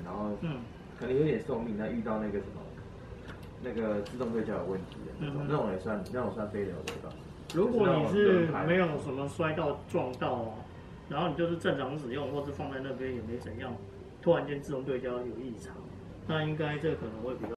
然后可能有点寿命，但遇到那个什么那个自动对焦有问题的那种也算非流对吧？ 如果你是没有什么摔到撞到啊，然后你就是正常使用，或是放在那边也没怎样，突然间自动对焦有异常，那应该这可能会比较。